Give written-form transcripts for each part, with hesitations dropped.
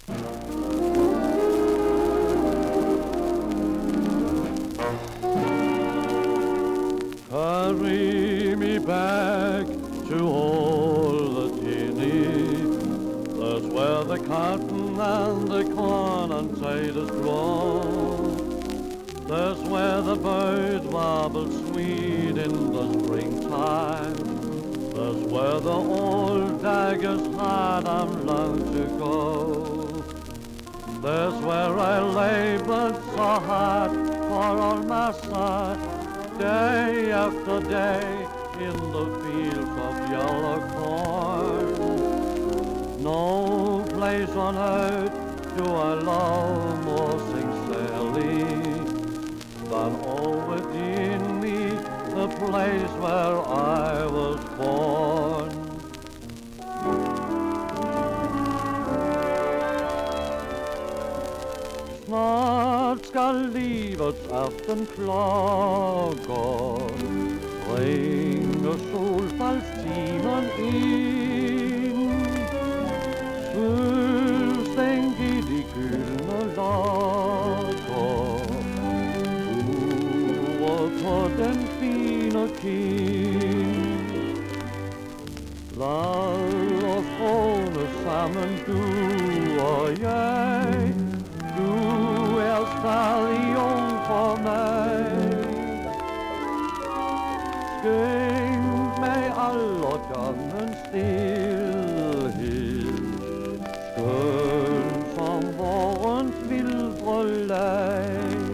Carry me back to old Tinny. That's where the cotton and the corn and potatoes grow. That's where the birds warble sweet in the springtime. That's where the old dagger's hard and long to go. That's where I labored so hard for all my son, day after day in the fields of yellow corn. No place on earth do I love more sincerely than over in me, the place where I was born. Snart ska livets aftonklagor ringer solfallstimmen in. Fullständig de gyllene lager på den fine kind. Lad oss råde sammen, du og jeg. Du stadig ung for meg. Skænk meg alderdommens stillhed, skøn som vårens vildre leg.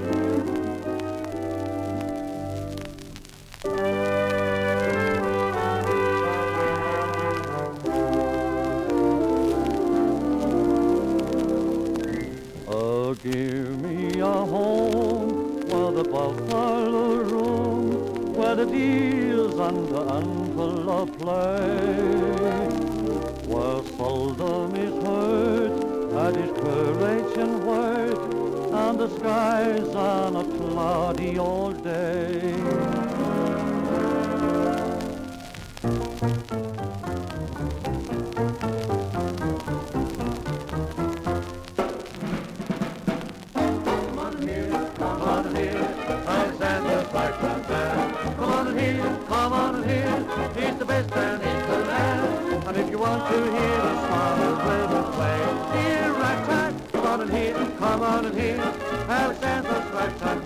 Give me a home where the buffalo roam, where the deers and the antelope play, where seldom is heard that his courage and word, and the skies are not cloudy all day. Come on and hear, he's the best band in the land. And if you want to hear the Swallows River play, hear ragtime, come on and hear, Alexander's ragtime